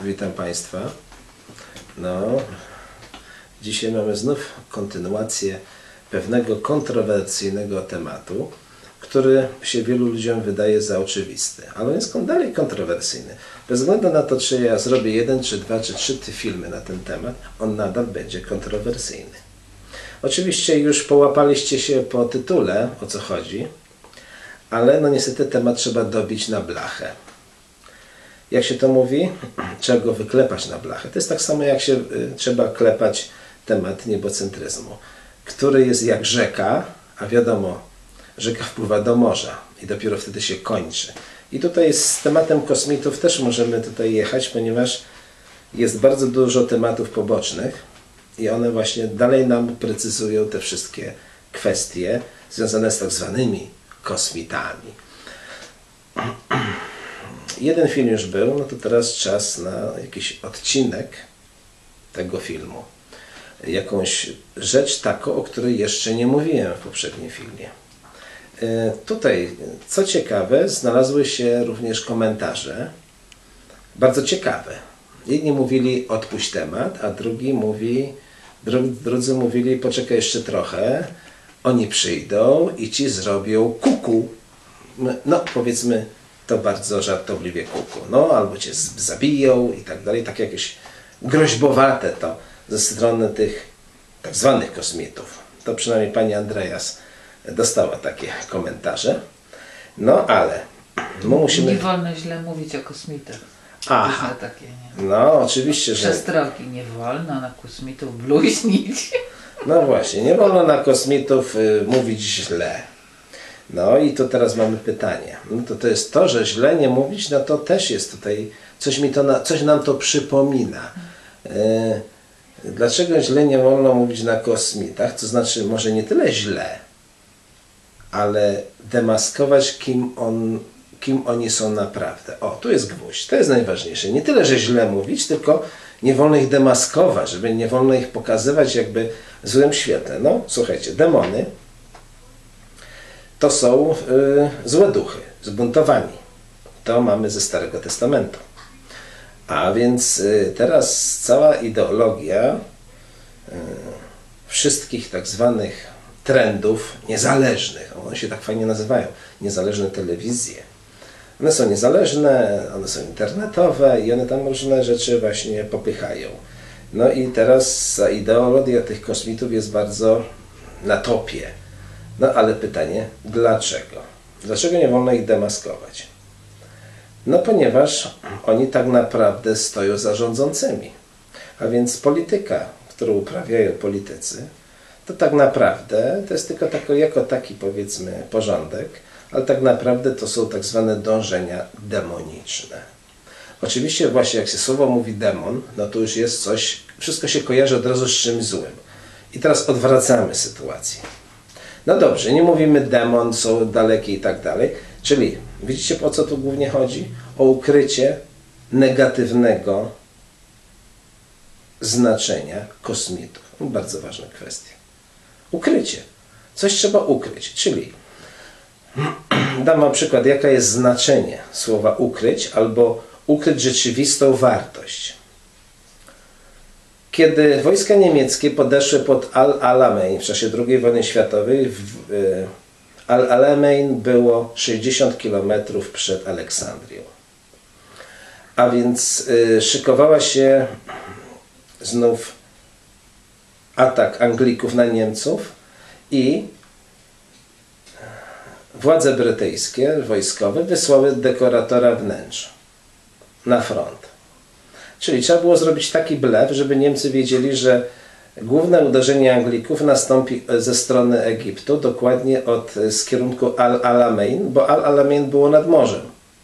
Witam Państwa. No, dzisiaj mamy znów kontynuację pewnego kontrowersyjnego tematu, który się wielu ludziom wydaje za oczywisty, ale on jest dalej kontrowersyjny. Bez względu na to, czy ja zrobię 1, czy 2, czy 3 filmy na ten temat, on nadal będzie kontrowersyjny. Oczywiście już połapaliście się po tytule, o co chodzi, ale no niestety temat trzeba dobić na blachę. Jak się to mówi? Trzeba go wyklepać na blachę. To jest tak samo, jak się trzeba klepać temat niebocentryzmu, który jest jak rzeka, a wiadomo, rzeka wpływa do morza i dopiero wtedy się kończy. I tutaj z tematem kosmitów też możemy tutaj jechać, ponieważ jest bardzo dużo tematów pobocznych i one właśnie dalej nam precyzują te wszystkie kwestie związane z tak zwanymi kosmitami. Jeden film już był, no to teraz czas na jakiś odcinek tego filmu. Jakąś rzecz taką, o której jeszcze nie mówiłem w poprzednim filmie. Tutaj, co ciekawe, znalazły się również komentarze, bardzo ciekawe. Jedni mówili odpuść temat, a drudzy mówili poczekaj jeszcze trochę, oni przyjdą i ci zrobią kuku. No powiedzmy to bardzo żartobliwie kuku. No albo cię zabiją i tak dalej, tak jakieś groźbowate to ze strony tych tak zwanych kosmitów. To przynajmniej pani Andreas dostała takie komentarze. No ale musimy... Nie wolno źle mówić o kosmitach. Aha, takie, nie? No oczywiście, że... Przestrogi, nie wolno na kosmitów bluźnić. No właśnie, nie wolno na kosmitów mówić źle. No i tu teraz mamy pytanie. No to jest to, że źle nie mówić, no to też jest tutaj, coś nam to przypomina. Dlaczego źle nie wolno mówić na kosmitach? To znaczy może nie tyle źle, ale demaskować kim oni są naprawdę. O, tu jest gwóźdź, to jest najważniejsze. Nie tyle, że źle mówić, tylko nie wolno ich demaskować, żeby nie wolno ich pokazywać jakby w złym świetle. No, słuchajcie, demony to są złe duchy, zbuntowani. To mamy ze Starego Testamentu. A więc teraz cała ideologia wszystkich tak zwanych trendów niezależnych, one się tak fajnie nazywają, niezależne telewizje. One są niezależne, one są internetowe i one tam różne rzeczy właśnie popychają. No i teraz ideologia tych kosmitów jest bardzo na topie. No ale pytanie, dlaczego? Dlaczego nie wolno ich demaskować? No ponieważ oni tak naprawdę stoją za rządzącymi. A więc polityka, którą uprawiają politycy, to tak naprawdę to jest tylko jako taki powiedzmy porządek, ale tak naprawdę to są tak zwane dążenia demoniczne. Oczywiście właśnie jak się słowo mówi demon, no to już jest coś, wszystko się kojarzy od razu z czymś złym. I teraz odwracamy sytuację. No dobrze, nie mówimy demon, są dalekie i tak dalej. Czyli widzicie, o co tu głównie chodzi? O ukrycie negatywnego znaczenia kosmitów. Bardzo ważna kwestia. Ukrycie. Coś trzeba ukryć. Czyli dam wam przykład, jaka jest znaczenie słowa ukryć albo ukryć rzeczywistą wartość. Kiedy wojska niemieckie podeszły pod Al-Alamein w czasie II wojny światowej, Al-Alamein było 60 km przed Aleksandrią. A więc szykowała się znów atak Anglików na Niemców i władze brytyjskie, wojskowe, wysłały dekoratora wnętrz na front. Czyli trzeba było zrobić taki blef, żeby Niemcy wiedzieli, że główne uderzenie Anglików nastąpi ze strony Egiptu, dokładnie z kierunku Al-Alamein, bo Al-Alamein było nad morzem.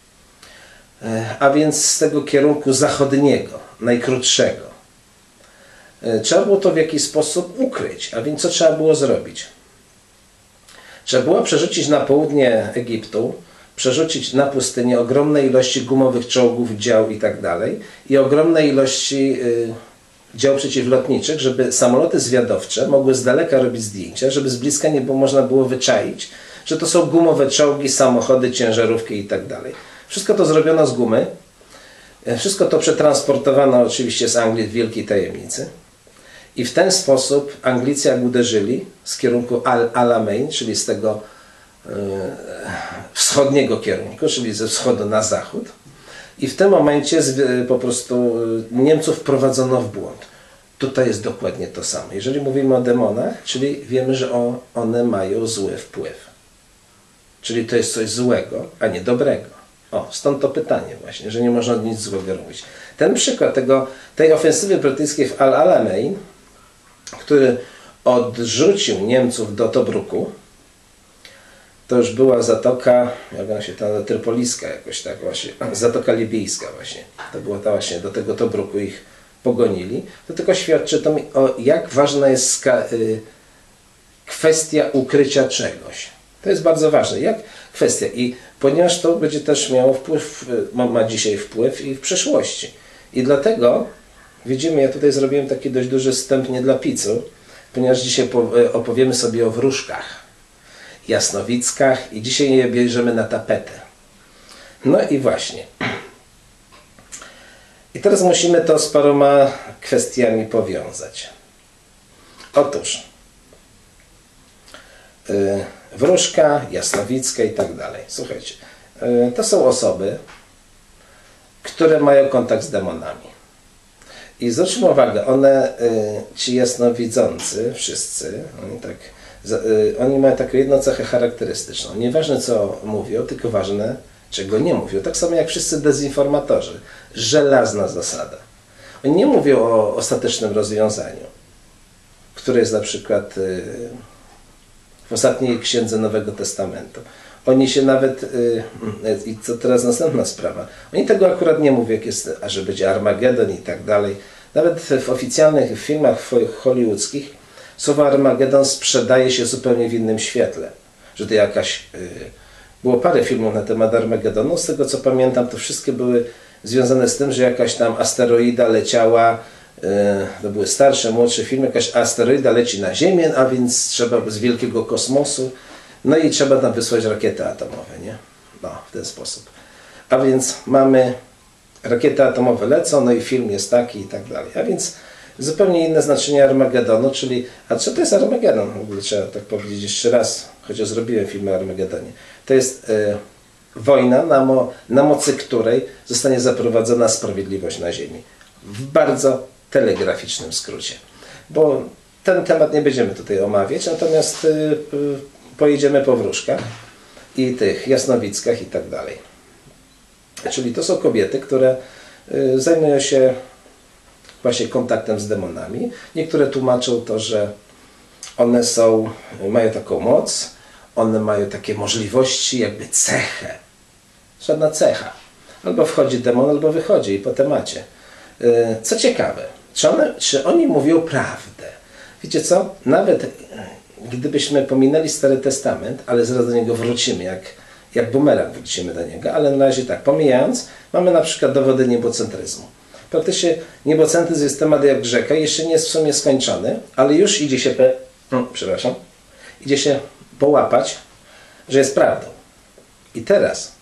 A więc z tego kierunku zachodniego, najkrótszego. Trzeba było to w jakiś sposób ukryć. A więc co trzeba było zrobić? Trzeba było przerzucić na południe Egiptu, przerzucić na pustynię ogromne ilości gumowych czołgów, dział i tak dalej i ogromne ilości dział przeciwlotniczych, żeby samoloty zwiadowcze mogły z daleka robić zdjęcia, żeby z bliska nie można było wyczaić, że to są gumowe czołgi, samochody, ciężarówki i tak dalej. Wszystko to zrobiono z gumy. Wszystko to przetransportowano oczywiście z Anglii w Wielkiej Tajemnicy. I w ten sposób Anglicy jak uderzyli z kierunku Alamein, czyli z tego wschodniego kierunku, czyli ze wschodu na zachód. I w tym momencie po prostu Niemców wprowadzono w błąd. Tutaj jest dokładnie to samo. Jeżeli mówimy o demonach, czyli wiemy, że one mają zły wpływ. Czyli to jest coś złego, a nie dobrego. O, stąd to pytanie właśnie, że nie można nic złego robić. Ten przykład tej ofensywy brytyjskiej w Al-Alamein, który odrzucił Niemców do Tobruku, to już była zatoka, jak ona się tam, Trypoliska jakoś tak właśnie, zatoka libijska właśnie. To była ta właśnie, do tego Tobruku ich pogonili. To tylko świadczy to o jak ważna jest kwestia ukrycia czegoś. To jest bardzo ważne. Jak kwestia. I ponieważ to będzie też miało wpływ, ma dzisiaj wpływ i w przyszłości. I dlatego widzimy, ja tutaj zrobiłem taki dość duży wstęp nie dla picu, ponieważ dzisiaj opowiemy sobie o wróżkach, jasnowickach i dzisiaj je bierzemy na tapetę. No i właśnie. I teraz musimy to z paroma kwestiami powiązać. Otóż wróżka, jasnowicka i tak dalej. Słuchajcie, to są osoby, które mają kontakt z demonami. I zwróćmy uwagę, ci jasnowidzący, wszyscy, oni mają taką jedną cechę charakterystyczną. Nieważne co mówią, tylko ważne czego nie mówią. Tak samo jak wszyscy dezinformatorzy. Żelazna zasada. Oni nie mówią o ostatecznym rozwiązaniu, które jest na przykład w ostatniej księdze Nowego Testamentu. Oni się nawet, i co teraz następna sprawa, oni tego akurat nie mówią, jak jest, a że będzie Armagedon i tak dalej. Nawet w oficjalnych filmach hollywoodzkich słowo Armagedon sprzedaje się zupełnie w innym świetle. Że to jakaś... Było parę filmów na temat Armagedonu. Z tego co pamiętam, to wszystkie były związane z tym, że jakaś tam asteroida leciała, to były starsze, młodsze filmy, jakaś asteroida leci na Ziemię, a więc trzeba z wielkiego kosmosu, no i trzeba tam wysłać rakiety atomowe, nie? No, w ten sposób. A więc mamy rakiety atomowe lecą, no i film jest taki i tak dalej. A więc zupełnie inne znaczenie Armagedonu, czyli, a co to jest Armagedon? W ogóle trzeba tak powiedzieć jeszcze raz, chociaż zrobiłem film o Armagedonie. To jest wojna, na mocy której zostanie zaprowadzona sprawiedliwość na ziemi. W bardzo telegraficznym skrócie. Bo ten temat nie będziemy tutaj omawiać, natomiast pojedziemy po wróżkach i tych jasnowickach i tak dalej. Czyli to są kobiety, które zajmują się właśnie kontaktem z demonami. Niektóre tłumaczą to, że one mają taką moc, one mają takie możliwości, jakby cechę. Żadna cecha. Albo wchodzi demon, albo wychodzi i po temacie. Co ciekawe, czy oni mówią prawdę? Wiecie co? Nawet gdybyśmy pominęli Stary Testament, ale zaraz do niego wrócimy, jak bumerang wrócimy do niego, ale na razie tak, pomijając, mamy na przykład dowody niebocentryzmu. Praktycznie niebocentryzm jest temat jak rzeka, jeszcze nie jest w sumie skończony, ale już idzie się połapać, że jest prawdą. I teraz,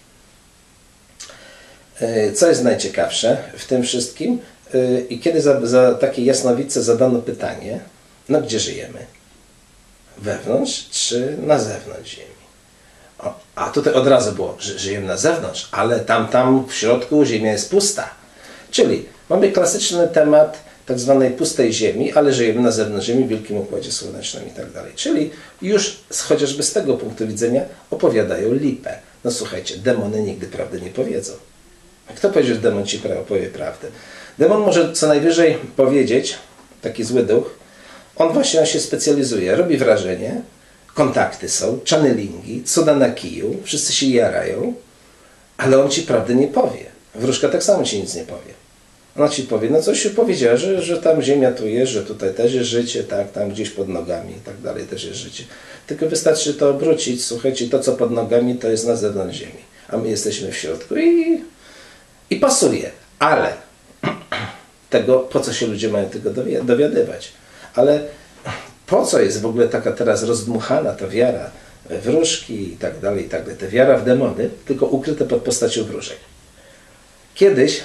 co jest najciekawsze w tym wszystkim, i kiedy za takie jasnowice zadano pytanie, no gdzie żyjemy? Wewnątrz czy na zewnątrz ziemi? A tutaj od razu było, że żyjemy na zewnątrz, ale tam w środku ziemia jest pusta. Czyli mamy klasyczny temat tak zwanej pustej ziemi, ale żyjemy na zewnątrz ziemi, w Wielkim Układzie Słonecznym i tak dalej. Czyli już chociażby z tego punktu widzenia opowiadają lipę. No słuchajcie, demony nigdy prawdy nie powiedzą. Kto powiedział, że demon ci powie prawdę? Demon może co najwyżej powiedzieć, taki zły duch, on się specjalizuje, robi wrażenie, kontakty są, channelingi, cuda na kiju, wszyscy się jarają, ale on ci prawdy nie powie. Wróżka tak samo ci nic nie powie. Ona ci powie, no coś się powiedziała, że tam ziemia tu jest, że tutaj też jest życie, tak, tam gdzieś pod nogami i tak dalej też jest życie. Tylko wystarczy to obrócić, słuchajcie, to co pod nogami to jest na zewnątrz ziemi, a my jesteśmy w środku i pasuje. Ale tego, po co się ludzie mają tego dowiadywać? Ale po co jest w ogóle taka teraz rozdmuchana ta wiara we wróżki i tak dalej, ta wiara w demony, tylko ukryte pod postacią wróżek? Kiedyś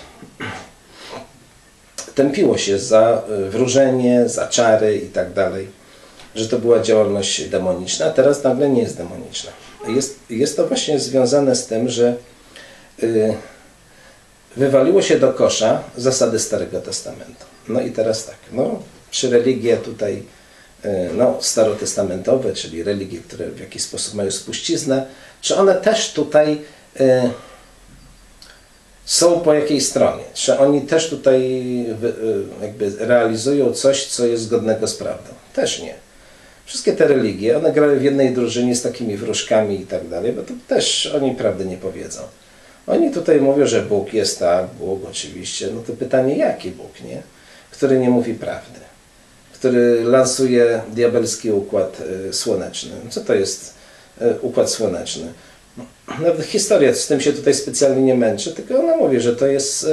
tępiło się za wróżenie, za czary i tak dalej, że to była działalność demoniczna, a teraz nagle nie jest demoniczna. Jest to właśnie związane z tym, że wywaliło się do kosza zasady Starego Testamentu. No i teraz tak, no, czy religie tutaj starotestamentowe, czyli religie, które w jakiś sposób mają spuściznę, czy one też tutaj są po jakiej stronie? Czy oni też tutaj jakby realizują coś, co jest zgodnego z prawdą? Też nie. Wszystkie te religie, one grają w jednej drużynie z takimi wróżkami i tak dalej, bo to też oni prawdy nie powiedzą. Oni tutaj mówią, że Bóg jest tak, Bóg oczywiście. No to pytanie, jaki Bóg, nie? Który nie mówi prawdy, który lansuje diabelski układ słoneczny. Co to jest układ słoneczny? Nawet historia z tym się tutaj specjalnie nie męczy, tylko ona mówi, że to jest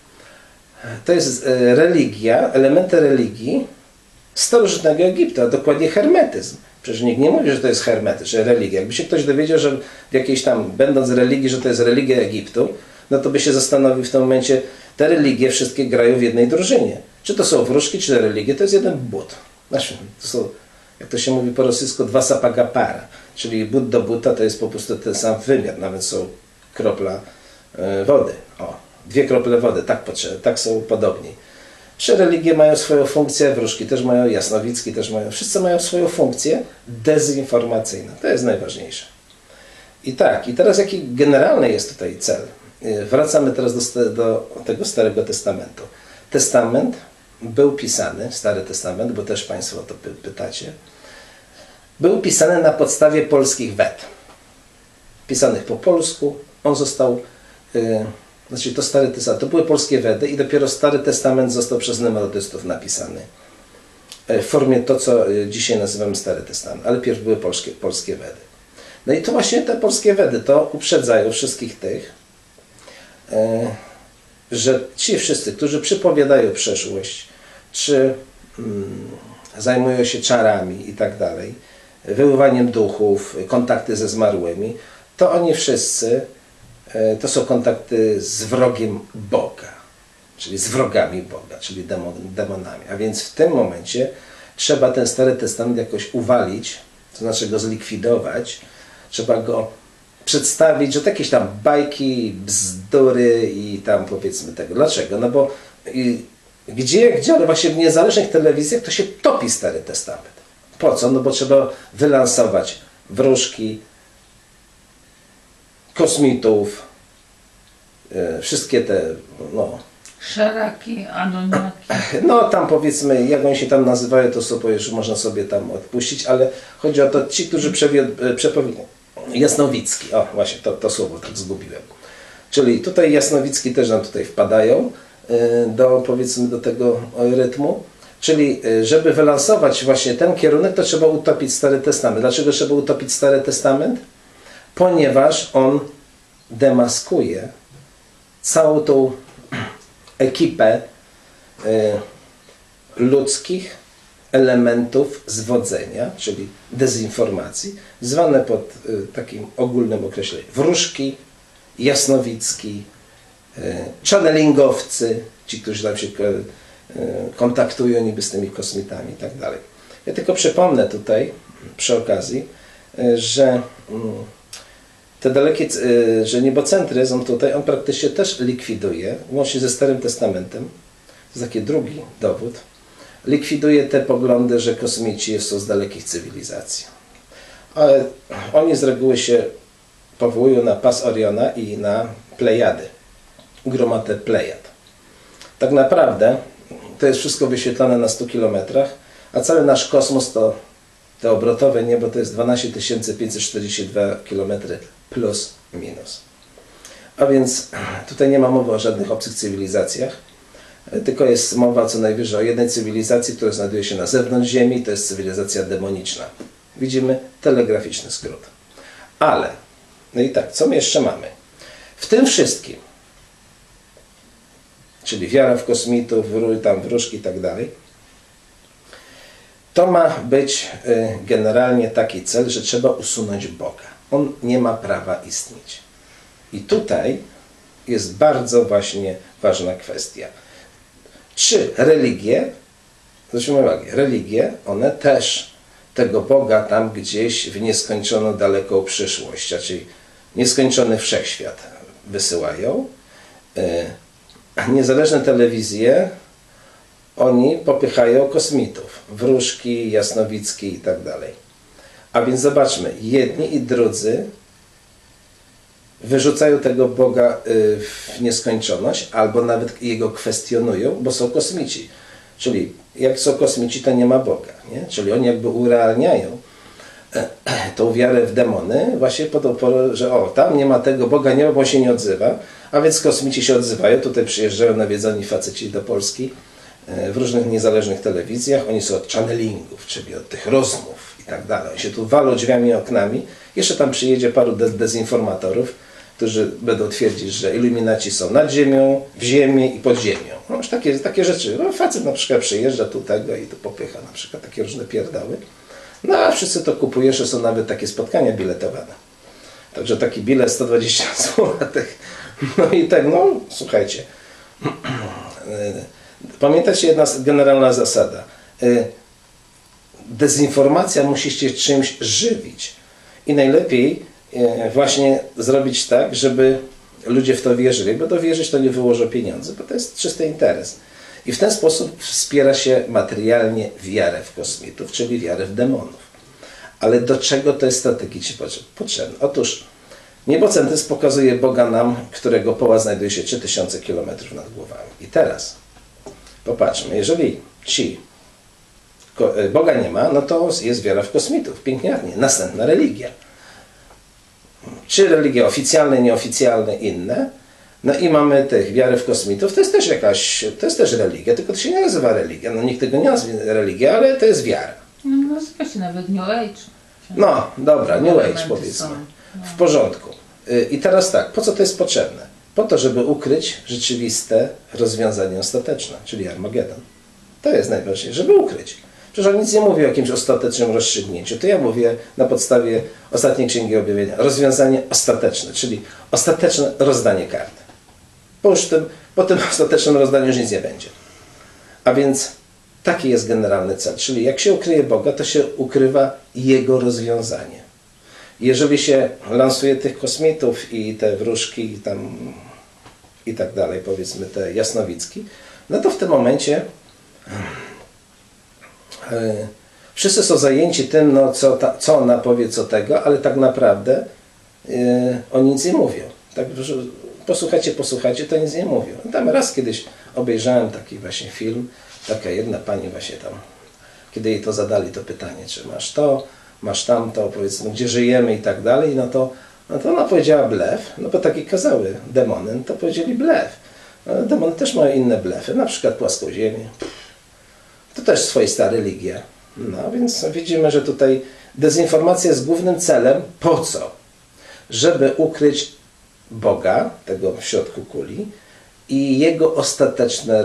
religia, elementy religii starożytnego Egiptu, a dokładnie hermetyzm. Przecież nikt nie mówi, że to jest hermetyzm, że religia. Jakby się ktoś dowiedział, że w jakiejś tam, będąc religii, że to jest religia Egiptu, no to by się zastanowił w tym momencie, te religie wszystkie grają w jednej drużynie. Czy to są wróżki, czy te religie, to jest jeden but. Znaczy, to są, jak to się mówi po rosyjsku, dwa sapagapara. Czyli but do buta to jest po prostu ten sam wymiar, nawet są kropla wody. O, 2 krople wody, tak są podobni. Trzy religie mają swoją funkcję, wróżki też mają, jasnowicki też mają, wszyscy mają swoją funkcję dezinformacyjną. To jest najważniejsze. I tak, i teraz jaki generalny jest tutaj cel? Wracamy teraz do tego Starego Testamentu. Testament był pisany, Stary Testament, bo też Państwo o to pytacie, był pisany na podstawie polskich wed. Pisanych po polsku. On został, to Stary Testament, to były polskie wedy i dopiero Stary Testament został przez nemarodystów napisany. W formie to, co dzisiaj nazywamy Stary Testament, ale pierw były polskie wedy. No i to właśnie te polskie wedy to uprzedzają wszystkich tych, że ci wszyscy, którzy przypowiadają przeszłość, czy zajmują się czarami i tak dalej, wyływaniem duchów, kontakty ze zmarłymi, to oni wszyscy to są kontakty z wrogiem Boga, czyli z wrogami Boga, czyli demonami. A więc w tym momencie trzeba ten Stary Testament jakoś uwalić, to znaczy go zlikwidować, trzeba go przedstawić, że to jakieś tam bajki, bzdury i tam powiedzmy tego. Dlaczego? No bo gdzie, ale właśnie w niezależnych telewizjach to się topi Stary Testament. Po co? No bo trzeba wylansować wróżki, kosmitów, wszystkie te, no... Szaraki, anoniaki. No tam powiedzmy, jak oni się tam nazywają, to sobie już można sobie tam odpuścić, ale chodzi o to, ci, którzy Jasnowicki, o właśnie, to słowo tak zgubiłem. Czyli tutaj Jasnowicki też nam tutaj wpadają powiedzmy do tego rytmu. Czyli żeby wylansować właśnie ten kierunek, to trzeba utopić Stary Testament. Dlaczego trzeba utopić Stary Testament? Ponieważ on demaskuje całą tą ekipę ludzkich elementów zwodzenia, czyli dezinformacji, zwane pod takim ogólnym określeniem wróżki, jasnowicki, channelingowcy, ci, którzy tam się kontaktują niby z tymi kosmitami i tak dalej. Ja tylko przypomnę tutaj przy okazji, że te dalekie, że niebocentryzm tutaj on praktycznie też likwiduje, łącznie ze Starym Testamentem, to jest taki drugi dowód, likwiduje te poglądy, że kosmici są z dalekich cywilizacji. Ale oni z reguły się powołują na pas Oriona i na Plejady, gromadę Plejad. Tak naprawdę to jest wszystko wyświetlane na 100 kilometrach, a cały nasz kosmos to obrotowe niebo to jest 12 542 km plus minus. A więc tutaj nie ma mowy o żadnych obcych cywilizacjach, tylko jest mowa co najwyżej o jednej cywilizacji, która znajduje się na zewnątrz Ziemi, to jest cywilizacja demoniczna. Widzimy telegraficzny skrót. Ale, no i tak, co my jeszcze mamy? W tym wszystkim, czyli wiara w kosmitów, tam wróżki i tak dalej, to ma być generalnie taki cel, że trzeba usunąć Boga. On nie ma prawa istnieć. I tutaj jest bardzo właśnie ważna kwestia. Czy religie, zwróćmy uwagę, religie, one też tego Boga tam gdzieś w nieskończoną daleką przyszłość, czyli nieskończony wszechświat wysyłają. A niezależne telewizje, oni popychają kosmitów, wróżki, jasnowicki i tak dalej. A więc zobaczmy, jedni i drudzy wyrzucają tego Boga w nieskończoność, albo nawet Jego kwestionują, bo są kosmici. Czyli jak są kosmici, to nie ma Boga. Nie? Czyli oni jakby urealniają tą wiarę w demony właśnie po to, że tam nie ma tego Boga, nie ma, bo on się nie odzywa, a więc kosmici się odzywają. Tutaj przyjeżdżają nawiedzeni faceci do Polski w różnych niezależnych telewizjach. Oni są od channelingów, czyli od tych rozmów i tak dalej. Oni się tu walą drzwiami i oknami. Jeszcze tam przyjedzie paru dezinformatorów, którzy będą twierdzić, że iluminaci są nad ziemią, w ziemi i pod ziemią. No już takie rzeczy. No, facet na przykład przyjeżdża tu tego i tu popycha na przykład takie różne pierdoły. No a wszyscy to kupują, że są nawet takie spotkania biletowane. Także taki bilet 120 zł. No i tak, no słuchajcie. Pamiętajcie, jedna generalna zasada. Dezinformacja musi się czymś żywić. I najlepiej właśnie zrobić tak, żeby ludzie w to wierzyli. Bo to wierzyć to nie wyłożą pieniądze, bo to jest czysty interes. I w ten sposób wspiera się materialnie wiarę w kosmitów, czyli wiarę w demonów. Ale do czego to jest strategicznie potrzebne? Otóż niebocentryzm pokazuje Boga nam, którego poła znajduje się 3000 km nad głowami. I teraz popatrzmy, jeżeli Boga nie ma, no to jest wiara w kosmitów. Pięknie, następna religia. Czy religie oficjalne, nieoficjalne, inne. No i mamy tych wiary w kosmitów, to jest też religia, tylko to się nie nazywa religia. No nikt tego nie nazywa religia, ale to jest wiara. No, nazywa się nawet New Age. No, dobra, New Age powiedzmy. W porządku. I teraz tak, po co to jest potrzebne? Po to, żeby ukryć rzeczywiste rozwiązanie ostateczne, czyli Armagedon. To jest najważniejsze, żeby ukryć. Przecież on nic nie mówi o jakimś ostatecznym rozstrzygnięciu. To ja mówię na podstawie ostatniej Księgi Objawienia. Rozwiązanie ostateczne, czyli ostateczne rozdanie kart. Po tym ostatecznym rozdaniu już nic nie będzie. A więc taki jest generalny cel. Czyli jak się ukryje Boga, to się ukrywa Jego rozwiązanie. Jeżeli się lansuje tych kosmitów i te wróżki i tak dalej, powiedzmy te jasnowicki, no to w tym momencie wszyscy są zajęci tym, no, co ona powie, co tego, ale tak naprawdę oni nic nie mówią. Tak, posłuchajcie, to nic nie mówią. Tam raz kiedyś obejrzałem taki właśnie film, taka jedna pani właśnie tam, kiedy jej to zadali to pytanie, czy masz to, masz tamto, powiedzmy, gdzie żyjemy i tak dalej, no to ona powiedziała blef, no bo takie kazały demony, no to powiedzieli blef. Demony też mają inne blefy, na przykład płaską ziemię. To też swoista religia. No więc widzimy, że tutaj dezinformacja jest głównym celem. Po co? Żeby ukryć Boga, tego w środku kuli, i Jego ostateczne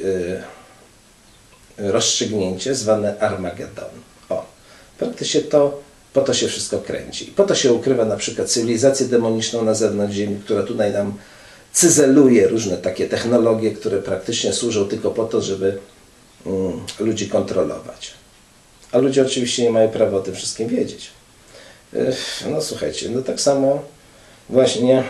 rozstrzygnięcie zwane Armagedon. Praktycznie po to się wszystko kręci. Po to się ukrywa na przykład cywilizację demoniczną na zewnątrz Ziemi, która tutaj nam cyzeluje różne takie technologie, które praktycznie służą tylko po to, żeby ludzi kontrolować. A ludzie oczywiście nie mają prawa o tym wszystkim wiedzieć. No słuchajcie, no tak samo właśnie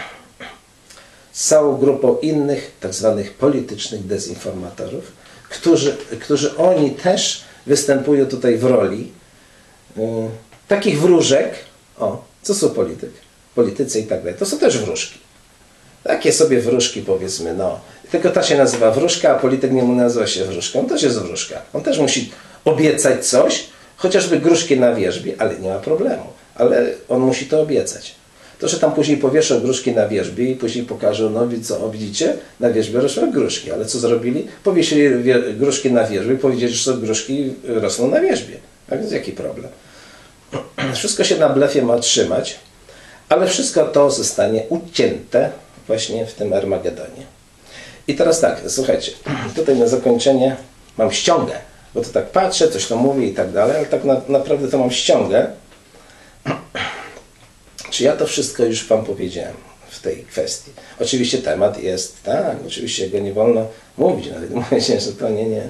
z całą grupą innych tak zwanych politycznych dezinformatorów, którzy oni też występują tutaj w roli takich wróżek. Co są politycy i tak dalej. To są też wróżki. Takie sobie wróżki, powiedzmy, no. Tylko ta się nazywa wróżka, a polityk nie nazywa się wróżką. On też jest wróżka. On też musi obiecać coś, chociażby gruszki na wierzbie, ale nie ma problemu. Ale on musi to obiecać. To, że tam później powieszą gruszki na wierzbie i później pokażą, no widzicie, na wierzbie rosną gruszki. Ale co zrobili? Powiesili gruszki na wierzbie i powiedzieli, że są gruszki rosną na wierzbie. A więc jaki problem? Wszystko się na blefie ma trzymać, ale wszystko to zostanie ucięte właśnie w tym Armagedonie. I teraz tak, słuchajcie, tutaj na zakończenie mam ściągę, bo to tak patrzę, coś to mówi i tak dalej, ale tak naprawdę to mam ściągę. Czy ja to wszystko już Wam powiedziałem w tej kwestii. Oczywiście temat jest, tak, oczywiście go nie wolno mówić, nawet mówię się, że to nie.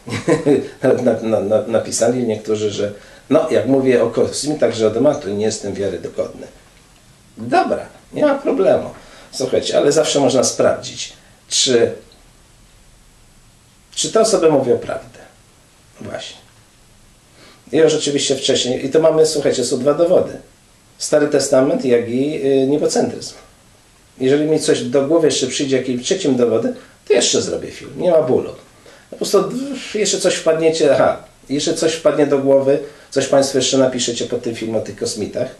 Napisali niektórzy, że no, jak mówię o kosmitach, że od tematu nie jestem wiarygodny. Dobra, nie ma problemu. Słuchajcie, ale zawsze można sprawdzić, czy te osoby mówią prawdę. Właśnie. I już rzeczywiście wcześniej, i to mamy, słuchajcie, są dwa dowody. Stary Testament, jak i niebocentryzm. Jeżeli mi coś do głowy jeszcze przyjdzie jakimś trzecim dowodem, to jeszcze zrobię film. Nie ma bólu. Po prostu jeszcze coś wpadniecie, jeszcze coś wpadnie do głowy, coś Państwo jeszcze napiszecie pod tym filmem o tych kosmitach.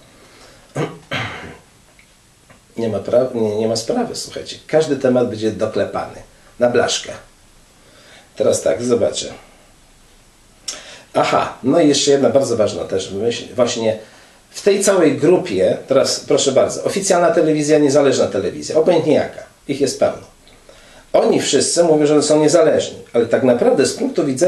Nie ma sprawy, słuchajcie. Każdy temat będzie doklepany na blaszkę. Teraz tak, zobaczę. Aha, no i jeszcze jedna bardzo ważna też myśl. Właśnie w tej całej grupie, teraz proszę bardzo, oficjalna telewizja, niezależna telewizja, obojętnie jaka, ich jest pełno. Oni wszyscy mówią, że są niezależni, ale tak naprawdę z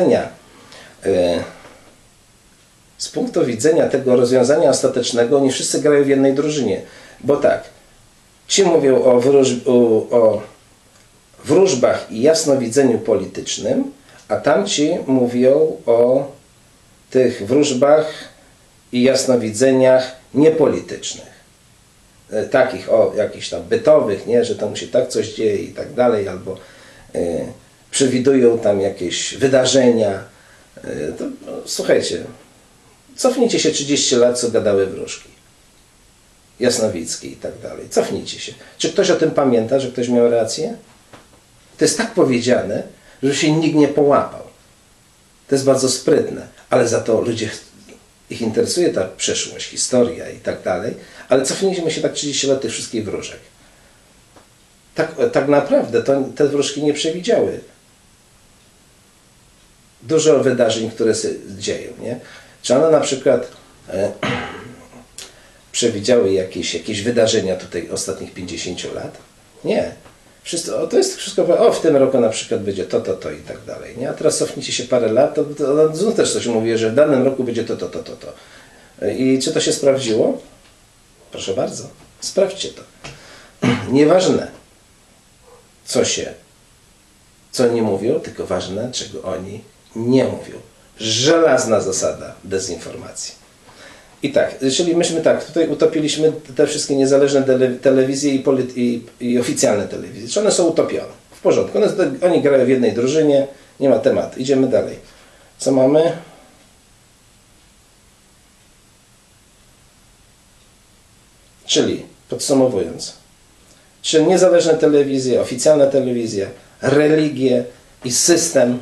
punktu widzenia tego rozwiązania ostatecznego, oni wszyscy grają w jednej drużynie. Bo tak, ci mówią o wróżbach i jasnowidzeniu politycznym, a tamci mówią o tych wróżbach i jasnowidzeniach niepolitycznych. Takich o jakichś tam bytowych, nie, że tam się tak coś dzieje i tak dalej, albo przewidują tam jakieś wydarzenia. To, no, słuchajcie, cofnijcie się 30 lat, co gadały wróżki jasnowickie i tak dalej. Cofnijcie się. Czy ktoś o tym pamięta, że ktoś miał rację? To jest tak powiedziane, że się nikt nie połapał. To jest bardzo sprytne, ale za to ludzie, ich interesuje ta przeszłość, historia i tak dalej, ale cofnijmy się tak 30 lat tych wszystkich wróżek. Tak naprawdę te wróżki nie przewidziały dużo wydarzeń, które się dzieją. Nie? Czy one na przykład przewidziały jakieś wydarzenia tutaj ostatnich 50 lat? Nie. To jest wszystko, w tym roku na przykład będzie to i tak dalej. Nie? A teraz cofnijcie się parę lat, to znów też coś mówi, że w danym roku będzie to. I czy to się sprawdziło? Proszę bardzo, sprawdźcie to. Nieważne, co oni mówią, tylko ważne, czego oni nie mówią. Żelazna zasada dezinformacji. I tak, czyli myśmy tutaj utopiliśmy te wszystkie niezależne telewizje i oficjalne telewizje. Czy one są utopione? W porządku. Oni grają w jednej drużynie, nie ma tematu. Idziemy dalej. Co mamy? Czyli, podsumowując, czy niezależne telewizje, oficjalna telewizja, religie i system,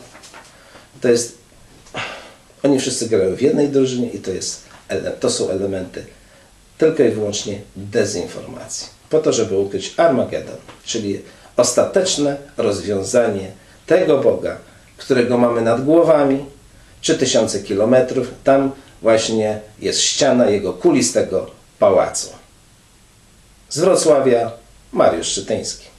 oni wszyscy grają w jednej drużynie i to są elementy tylko i wyłącznie dezinformacji. Po to, żeby ukryć Armagedon, czyli ostateczne rozwiązanie tego Boga, którego mamy nad głowami, 3000 kilometrów, tam właśnie jest ściana jego kulistego pałacu. Z Wrocławia, Mariusz Szytyński.